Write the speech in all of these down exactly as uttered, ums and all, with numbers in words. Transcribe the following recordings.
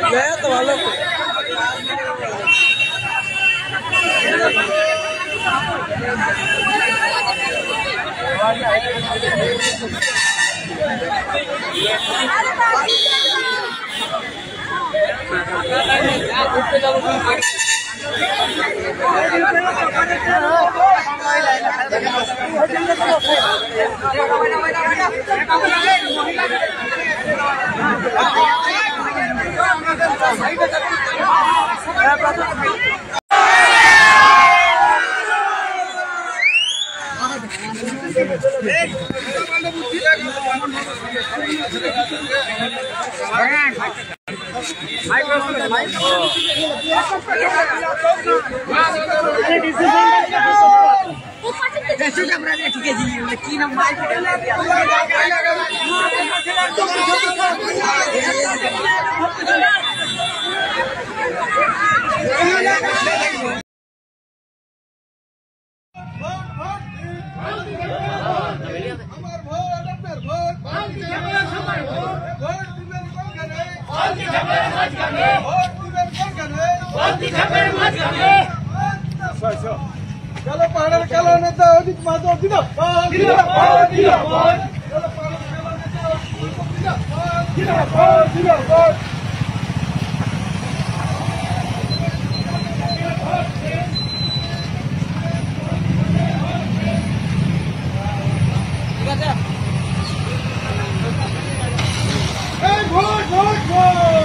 तो वालों को चलो पहाड़ चलो नेता अधिक माधव दिनो दिनो दिनो चलो पहाड़ चलो नेता दिनो दिनो दिनो ए भोट भोट भोट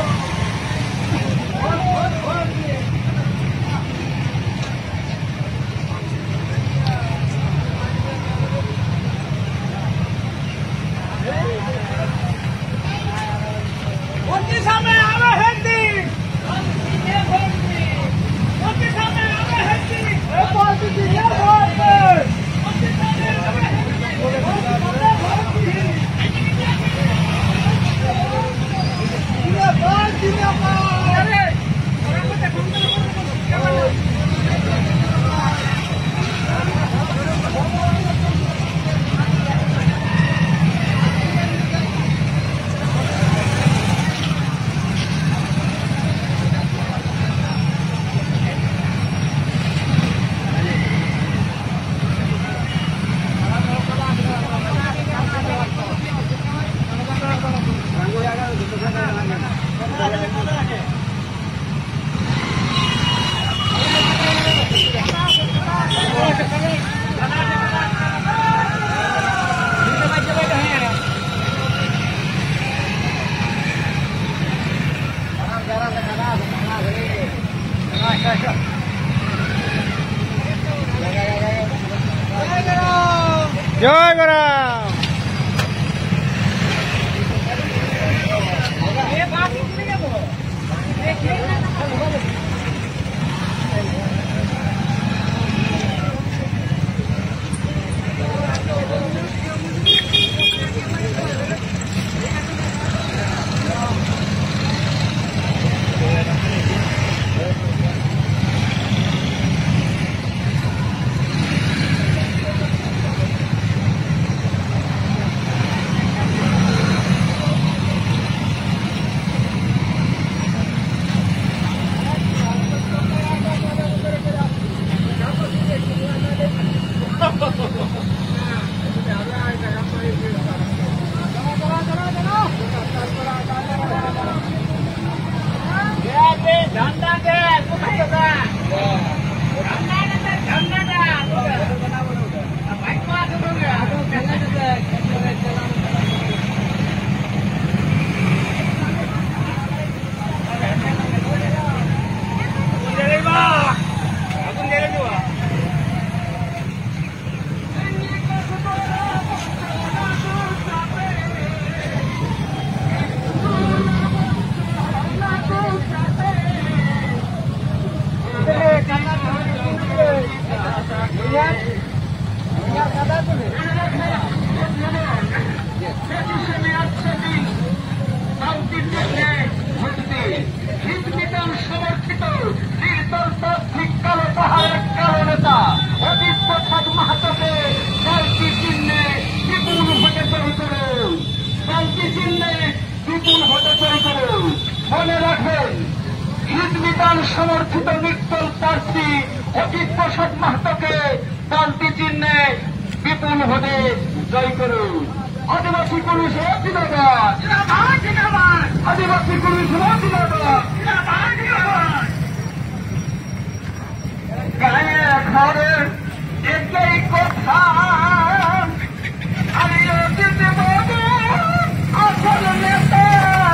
जय गराम। বিধান সমর্থিত নির্দল প্রার্থী অজিত প্রসাদ মাহাতোকে পাল্টি চিহ্নে বিপুল ভোটে জয় করুন। আদিবাসী কমিশন জিন্দাবাদ, আদিবাসী কমিশন জিন্দাবাদ। গায়ে ঘরে একই কথা, আমি অজিত বাবু আসল নেতা।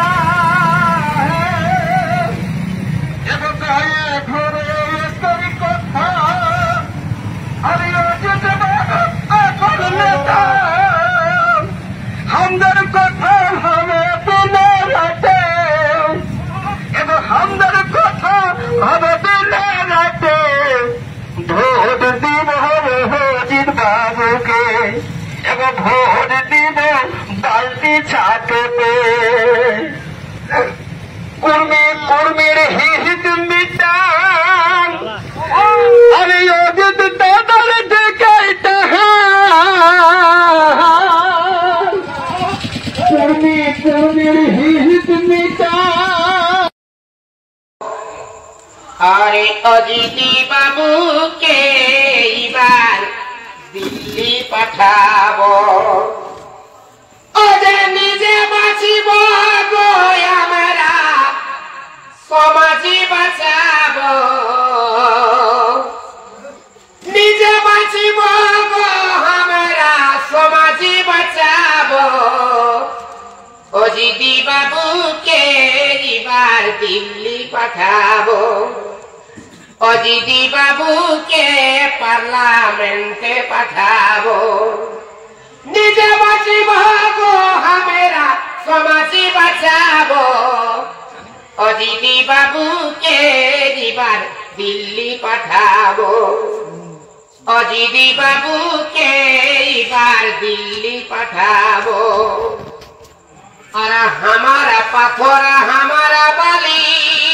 গায়ে ঘরে একই কথা, আমি অজিত বাবু আসল নেতা। हमदर कथा हमें बिना रहते, एगो हमदर कथा हमें बिना रहते। भोट दीब हमें अजित बाबू के, एगो भोट दीब बाल्टी छाते पे। कुर्मी कुर्मीर हित मिटान, अरे अजित दादर देखता है। अरे अजिती बाबू के बार दिल्ली पठाबो, ओजे निजे बाँचिब गो हमरा समाजी बचाबो। निजे बाँचिब गो हमरा समाजी बचाबो। अजिती बाबू के बार दिल्ली पठाबो, अजिती बाबू के पार्लियामेंटे पठाबो। निजे बाँचिब गो हमरा समाजी बचाबो। अजिती बाबू के बार दिल्ली पठाबो, अजिती बाबू के बार दिल्ली पठाबो। और हमारा पाथोरा हमारा बाली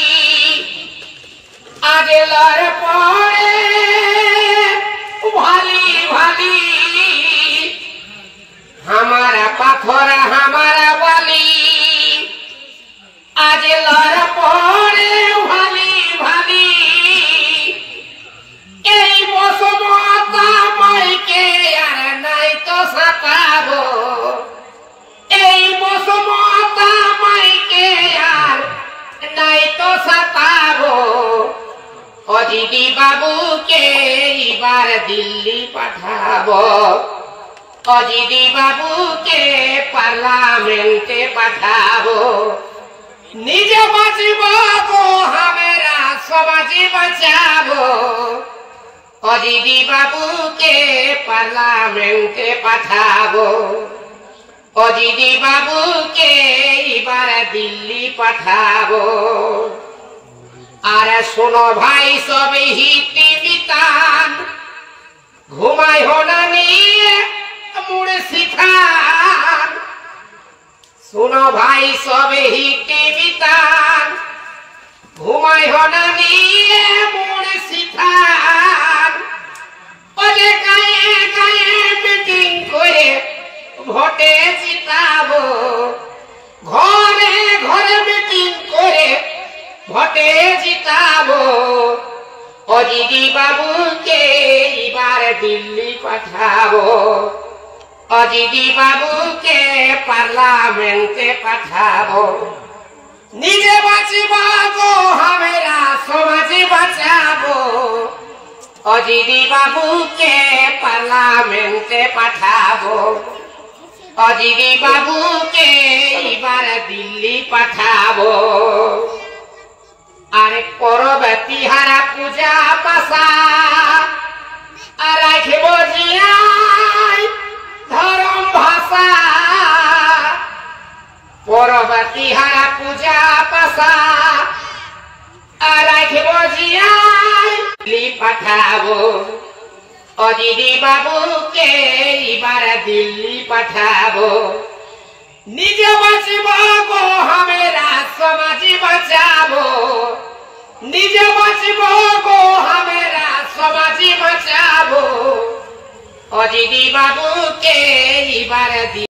आगे लड़ पड़े भाली भाली। हमारा पाथोरा हमारा बाली आगे लड़ पड़े भाली भाली। यही मौसम मई के यार नहीं तो सताबो, এই মৌসুমতা মাইকে আর নাই তো সতাবো। অজিতি বাবুকে এবার দিল্লি পাঠাবো, অজিতি বাবুকে পার্লামেন্টে পাঠাবো। নিজে বাঁচিব গো আমরা সমাজে বাঁচাবো। অজিতি বাবুকে পার্লামেন্টে পাঠাবো, अजिती बाबू के बार दिल्ली पठाबो। अरे सुनो भाई सब हिती बितान, घुमाई होना नहीं मुड़ सिखान। सुनो भाई सब हिती बितान, घुमाई होना नहीं मुड़ सिखान। अरे गाये गाये मीटिंग करे ভোটে জিতাবো, ঘরে ঘরে মিটিং করে ভোটে জিতাবো। অজিতি বাবুকে এবার দিল্লি পাঠাবো, অজিতি বাবুকে পার্লামেন্টে পাঠাবো। নিজে বাঁচিব গো আমরা সমাজে বাঁচাবো। অজিতি বাবুকে পার্লামেন্টে পাঠাবো, অজিতি বাবুকে এবার দিল্লি পাঠাবো। আরে করবে তিহারা পূজা পাশা, আর রাখব জিয়াই ধরম ভাষা। করবে তিহারা পূজা পাশা, আর রাখব জিয়াই দিল্লি পাঠাবো। অজিতি বাবুকে এবার দিল্লি পাঠাবো। নিজে বাঁচিব গো আমরা সমাজে বাঁচাবো। নিজে বাঁচিব গো আমরা সমাজে বাঁচাবো। অজিতি বাবুকে এবার